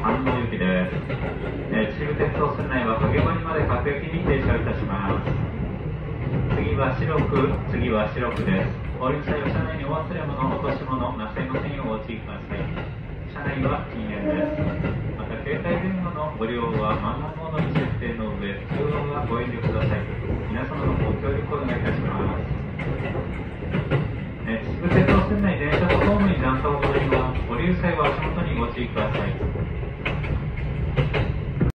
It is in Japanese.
安納行きです。秩父鉄道線内は影堀まで各駅に停車いたします。次は白区です。お降りの際は車内にお忘れ物、落とし物なさいませんようご注意ください。車内は禁煙です。また携帯電話のご利用はマナーモードに設定の上、通話はご遠慮ください。皆様のご協力をお願いいたします。秩父鉄道線内電車とホームに段差をございます。降りる際は足元にご注意ください。